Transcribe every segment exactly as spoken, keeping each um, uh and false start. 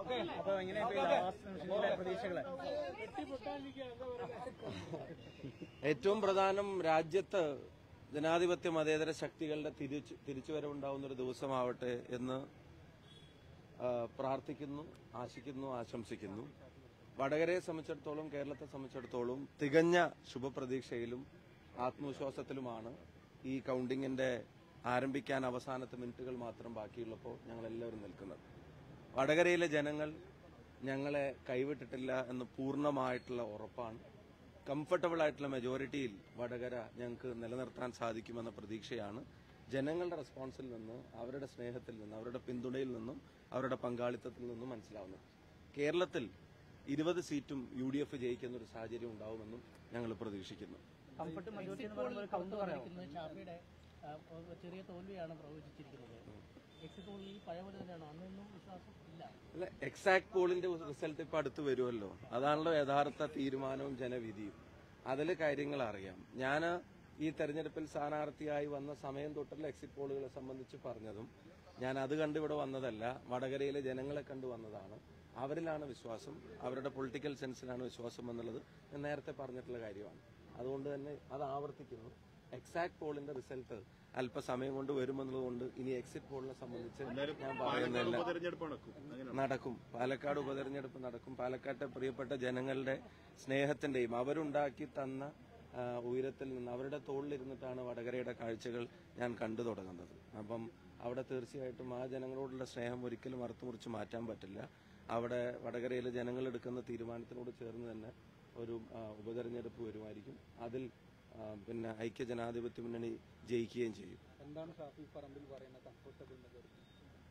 ഏറ്റവും പ്രധാനം രാജ്യത്ത് ജനാധിപത്യ മതേതര ശക്തികളുടെ തിരിച്ചു തിരിച്ചുവരവുണ്ടാവുന്ന ഒരു ദിവസമാവട്ടെ എന്ന് പ്രാർത്ഥിക്കുന്നു, ആശിക്കുന്നു, ആശംസിക്കുന്നു. വടകരയെ സംബന്ധിച്ചിടത്തോളം, കേരളത്തെ സംബന്ധിച്ചിടത്തോളം തികഞ്ഞ ശുഭപ്രതീക്ഷയിലും ആത്മവിശ്വാസത്തിലുമാണ് ഈ കൌണ്ടിങ്ങിന്റെ ആരംഭിക്കാൻ അവസാനത്തെ മിനിറ്റുകൾ മാത്രം ബാക്കിയുള്ളപ്പോൾ ഞങ്ങളെല്ലാവരും നിൽക്കുന്നത്. വടകരയിലെ ജനങ്ങൾ ഞങ്ങളെ കൈവിട്ടിട്ടില്ല എന്ന് പൂർണ്ണമായിട്ടുള്ള ഉറപ്പാണ്. കംഫർട്ടബിൾ ആയിട്ടുള്ള മെജോറിറ്റിയിൽ വടകര ഞങ്ങൾക്ക് നിലനിർത്താൻ സാധിക്കുമെന്ന പ്രതീക്ഷയാണ് ജനങ്ങളുടെ റെസ്പോൺസിൽ നിന്ന്, അവരുടെ സ്നേഹത്തിൽ നിന്ന്, അവരുടെ പിന്തുണയിൽ നിന്നും അവരുടെ പങ്കാളിത്തത്തിൽ നിന്നും മനസ്സിലാവുന്നത്. കേരളത്തിൽ ഇരുപത് സീറ്റും യു ഡി എഫ് ജയിക്കുന്ന ഒരു സാഹചര്യം ഉണ്ടാവുമെന്നും ഞങ്ങൾ പ്രതീക്ഷിക്കുന്നു. ചെറിയ തോൽവിയാണ് പ്രവചിച്ചിരിക്കുന്നത്. അല്ല, എക്സാക്ട് പോളിന്റെ റിസൾട്ട് ഇപ്പൊ അടുത്ത് വരുമല്ലോ. അതാണല്ലോ യഥാർത്ഥ തീരുമാനവും ജനവിധിയും. അതിൽ കാര്യങ്ങൾ അറിയാം. ഞാൻ ഈ തെരഞ്ഞെടുപ്പിൽ സ്ഥാനാർത്ഥിയായി വന്ന സമയം തൊട്ടുള്ള എക്സിറ്റ് പോളുകളെ സംബന്ധിച്ച് പറഞ്ഞതും ഞാൻ അത് കണ്ട് ഇവിടെ വന്നതല്ല, വടകരയിലെ ജനങ്ങളെ കണ്ടു വന്നതാണ്. അവരിലാണ് വിശ്വാസം, അവരുടെ പൊളിറ്റിക്കൽ സെൻസിലാണ് വിശ്വാസം എന്നുള്ളത് ഞാൻ നേരത്തെ പറഞ്ഞിട്ടുള്ള കാര്യമാണ്. അതുകൊണ്ട് തന്നെ അത് ആവർത്തിക്കുന്നു. എക്സാക്ട് പോളിന്റെ റിസൾട്ട് അല്പസമയം കൊണ്ട് വരുമെന്നുള്ളതുകൊണ്ട് ഇനി എക്സിറ്റ് പോളിനെ സംബന്ധിച്ച് ഞാൻ പറയുന്നില്ല. നടക്കും, പാലക്കാട് ഉപതെരഞ്ഞെടുപ്പ് നടക്കും. പാലക്കാട്ടെ പ്രിയപ്പെട്ട ജനങ്ങളുടെ സ്നേഹത്തിന്റെയും അവരുണ്ടാക്കി തന്ന ഉയരത്തിൽ നിന്ന് അവരുടെ തോളിലിരുന്നിട്ടാണ് വടകരയുടെ കാഴ്ചകൾ ഞാൻ കണ്ടു തുടങ്ങുന്നത്. അപ്പം അവിടെ തീർച്ചയായിട്ടും ആ ജനങ്ങളോടുള്ള സ്നേഹം ഒരിക്കലും അറുത്തുമുറിച്ച് മാറ്റാൻ പറ്റില്ല. അവിടെ വടകരയിലെ ജനങ്ങൾ എടുക്കുന്ന തീരുമാനത്തിനോട് ചേർന്ന് തന്നെ ഒരു ഉപതെരഞ്ഞെടുപ്പ് വരുമായിരിക്കും. അതിൽ പിന്നെ ഐക്യ ജനാധിപത്യ മുന്നണി ജയിക്കുകയും ചെയ്യും. എന്താണ് ഷാഫി പറമ്പിൽ പറയുന്നത് കംഫർട്ടബിൾ മെജോറിറ്റി?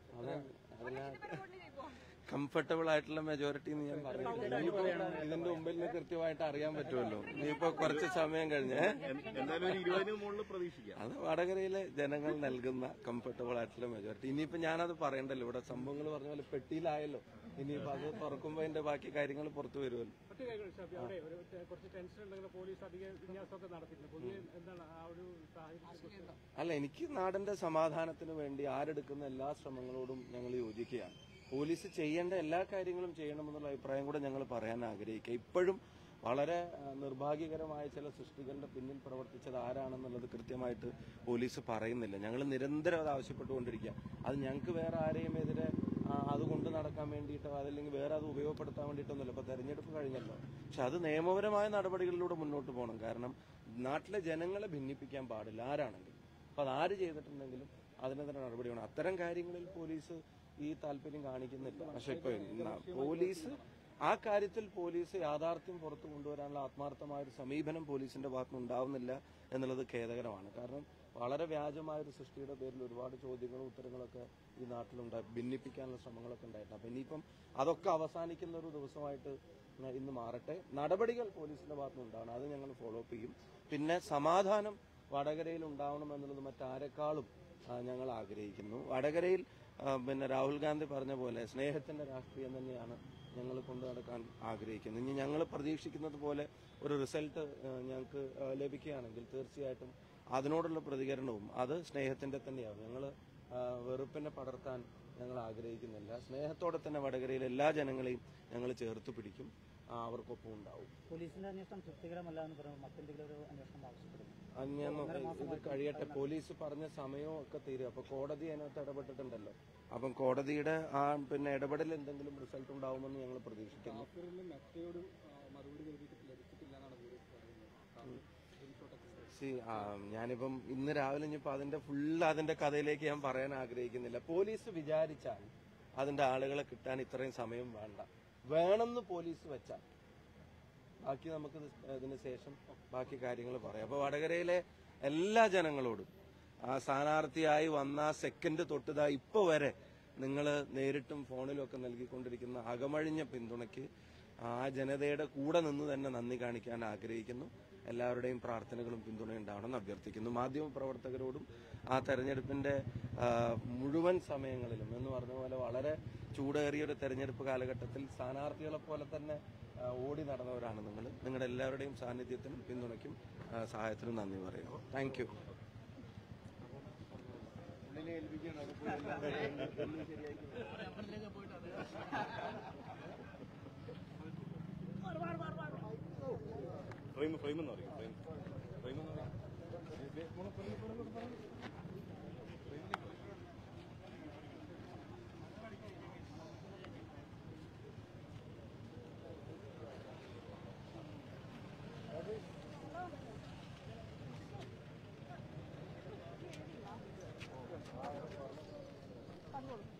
കംഫർട്ടബിൾ ആയിട്ടുള്ള മെജോറിറ്റി എന്ന് ഞാൻ പറഞ്ഞിട്ടില്ല. ഇനിയിപ്പോ ഇതിന്റെ മുമ്പിൽ നിന്ന് കൃത്യമായിട്ട് അറിയാൻ പറ്റുമല്ലോ. ഇനിയിപ്പോ കുറച്ച് സമയം കഴിഞ്ഞ് അത് വടകരയിലെ ജനങ്ങൾ നൽകുന്ന കംഫർട്ടബിൾ ആയിട്ടുള്ള മെജോറിറ്റി. ഇനിയിപ്പോ ഞാനത് പറയണ്ടല്ലോ, ഇവിടെ സംഭവങ്ങൾ പറഞ്ഞ പോലെ പെട്ടിയിലായല്ലോ. ഇനിയിപ്പോ അത് തുറക്കുമ്പോ അതിന്റെ ബാക്കി കാര്യങ്ങൾ പുറത്തു വരുമല്ലോ. അല്ല, എനിക്ക് നാടിന്റെ സമാധാനത്തിന് വേണ്ടി ആരെടുക്കുന്ന എല്ലാ ശ്രമങ്ങളോടും ഞങ്ങൾ യോജിക്കുകയാണ്. പോലീസ് ചെയ്യേണ്ട എല്ലാ കാര്യങ്ങളും ചെയ്യണമെന്നുള്ള അഭിപ്രായം കൂടെ ഞങ്ങൾ പറയാൻ ആഗ്രഹിക്കുക. ഇപ്പോഴും വളരെ നിർഭാഗ്യകരമായ ചില സൃഷ്ടികളുടെ പിന്നിൽ പ്രവർത്തിച്ചത് ആരാണെന്നുള്ളത് കൃത്യമായിട്ട് പോലീസ് പറയുന്നില്ല. ഞങ്ങൾ നിരന്തരം അത് ആവശ്യപ്പെട്ടുകൊണ്ടിരിക്കുക. അത് ഞങ്ങൾക്ക് വേറെ ആരെയും എതിരെ അത് കൊണ്ട് നടക്കാൻ വേണ്ടിയിട്ടോ അതല്ലെങ്കിൽ വേറെ അത് ഉപയോഗപ്പെടുത്താൻ വേണ്ടിയിട്ടൊന്നുമില്ല. ഇപ്പൊ തെരഞ്ഞെടുപ്പ് കഴിഞ്ഞല്ലോ. പക്ഷെ അത് നിയമപരമായ നടപടികളിലൂടെ മുന്നോട്ട് പോകണം. കാരണം നാട്ടിലെ ജനങ്ങളെ ഭിന്നിപ്പിക്കാൻ പാടില്ല ആരാണെങ്കിലും. അപ്പൊ അത് ആര് ചെയ്തിട്ടുണ്ടെങ്കിലും അതിനെതിരെ നടപടി വേണം. അത്തരം കാര്യങ്ങളിൽ പോലീസ് ഈ താല്പര്യം കാണിക്കുന്നില്ല. പക്ഷെ ഇപ്പൊ പോലീസ് ആ കാര്യത്തിൽ പോലീസ് യാഥാർത്ഥ്യം പുറത്തു കൊണ്ടുവരാനുള്ള ആത്മാർത്ഥമായ ഒരു സമീപനം പോലീസിന്റെ ഭാഗത്തുനിന്ന് ഉണ്ടാവുന്നില്ല എന്നുള്ളത് ഖേദകരമാണ്. കാരണം വളരെ വ്യാജമായ ഒരു സൃഷ്ടിയുടെ പേരിൽ ഒരുപാട് ചോദ്യങ്ങളും ഉത്തരങ്ങളൊക്കെ ഈ നാട്ടിലുണ്ടായി, ഭിന്നിപ്പിക്കാനുള്ള ശ്രമങ്ങളൊക്കെ ഉണ്ടായിട്ടുണ്ട്. അപ്പൊ ഇനിയിപ്പം അതൊക്കെ അവസാനിക്കുന്ന ഒരു ദിവസമായിട്ട് ഇന്ന് മാറട്ടെ. നടപടികൾ പോലീസിന്റെ ഭാഗത്തുനിന്ന് ഉണ്ടാവണം, അത് ഞങ്ങൾ ഫോളോ അപ്പ് ചെയ്യും. പിന്നെ സമാധാനം വടകരയിൽ ഉണ്ടാവണം എന്നുള്ളത് മറ്റാരെക്കാളും ഞങ്ങൾ ആഗ്രഹിക്കുന്നു. വടകരയിൽ പിന്നെ രാഹുൽ ഗാന്ധി പറഞ്ഞ പോലെ സ്നേഹത്തിന്റെ രാഷ്ട്രീയം തന്നെയാണ് ഞങ്ങൾ കൊണ്ടു നടക്കാൻ ആഗ്രഹിക്കുന്നത്. ഇനി ഞങ്ങൾ പ്രതീക്ഷിക്കുന്നത് പോലെ ഒരു റിസൾട്ട് ഞങ്ങൾക്ക് ലഭിക്കുകയാണെങ്കിൽ തീർച്ചയായിട്ടും അതിനോടുള്ള പ്രതികരണവും അത് സ്നേഹത്തിന്റെ തന്നെയാവും. ഞങ്ങൾ വെറുപ്പിനെ പടർത്താൻ ഞങ്ങൾ ആഗ്രഹിക്കുന്നില്ല. സ്നേഹത്തോടെ തന്നെ വടകരയിലെ എല്ലാ ജനങ്ങളെയും ഞങ്ങൾ ചേർത്ത് പിടിക്കും, അവർക്കൊപ്പം ഉണ്ടാവും. പോലീസിന്റെ അന്വേഷണം തൃപ്തികരമല്ല എന്ന് പറയുമ്പോൾ മറ്റെന്തെങ്കിലും ഒരു അന്വേഷണം ആവശ്യപ്പെടുന്നു. ഇത് കഴിയട്ടെ, പോലീസ് പറഞ്ഞ സമയവും ഒക്കെ തീരും. അപ്പൊ കോടതി അതിനകത്ത് ഇടപെട്ടിട്ടുണ്ടല്ലോ. അപ്പം കോടതിയുടെ ആ പിന്നെ ഇടപെടൽ എന്തെങ്കിലും റിസൾട്ട് ഉണ്ടാവുമെന്ന് ഞങ്ങൾ പ്രതീക്ഷിക്കുന്നു. ഞാനിപ്പം ഇന്ന് രാവിലെ ഇനിയിപ്പോ അതിന്റെ ഫുള്ള് അതിന്റെ കഥയിലേക്ക് ഞാൻ പറയാൻ ആഗ്രഹിക്കുന്നില്ല. പോലീസ് വിചാരിച്ചാൽ അതിന്റെ ആളുകളെ കിട്ടാൻ ഇത്രയും സമയം വേണ്ട. വേണമെന്ന് പോലീസ് വെച്ചാൽ ബാക്കി നമുക്ക് ഇതിന് ശേഷം ബാക്കി കാര്യങ്ങൾ പറയാം. അപ്പൊ വടകരയിലെ എല്ലാ ജനങ്ങളോടും ആ സ്ഥാനാർത്ഥിയായി വന്ന സെക്കൻഡ് തൊട്ടുതാ ഇപ്പൊ വരെ നിങ്ങൾ നേരിട്ടും ഫോണിലും ഒക്കെ നൽകിക്കൊണ്ടിരിക്കുന്ന അകമഴിഞ്ഞ പിന്തുണയ്ക്ക് ആ ജനതയുടെ കൂടെ നിന്ന് തന്നെ നന്ദി കാണിക്കാൻ ആഗ്രഹിക്കുന്നു. എല്ലാവരുടെയും പ്രാർത്ഥനകളും പിന്തുണയും ഉണ്ടാവണമെന്ന് അഭ്യർത്ഥിക്കുന്നു. മാധ്യമപ്രവർത്തകരോടും ആ തെരഞ്ഞെടുപ്പിന്റെ മുഴുവൻ സമയങ്ങളിലും എന്ന് പറഞ്ഞ പോലെ വളരെ ചൂടേറിയ ഒരു തെരഞ്ഞെടുപ്പ് കാലഘട്ടത്തിൽ സ്ഥാനാർത്ഥികളെ പോലെ തന്നെ ഓടി നടന്നവരാണ് നിങ്ങൾ. നിങ്ങളുടെ എല്ലാവരുടെയും സാന്നിധ്യത്തിനും പിന്തുണയ്ക്കും സഹായത്തിനും നന്ദി പറയുന്നു. Thank you. ഫ്രണ്ടിനെ ഏൽപ്പിക്കുകയാണ് അവിടെ പോയി എല്ലാം ഒന്ന് ശരിയാക്കി ഫ്രെയിം ഫ്രെയിം എന്ന് പറയും ഫ്രെയിം ഫ്രെയിം എന്ന് പറയും Hadi oğlum.